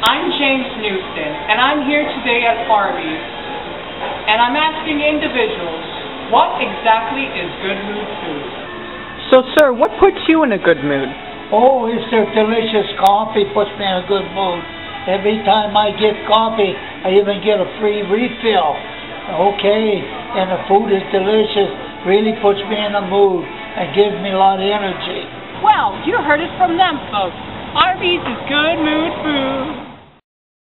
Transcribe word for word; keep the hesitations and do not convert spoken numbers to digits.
I'm James Newton, and I'm here today at Arby's, and I'm asking individuals, what exactly is good mood food? So, sir, what puts you in a good mood? Oh, it's their delicious coffee puts me in a good mood. Every time I get coffee, I even get a free refill. Okay, and the food is delicious, really puts me in a mood and gives me a lot of energy. Well, you heard it from them, folks. Arby's is good mood food.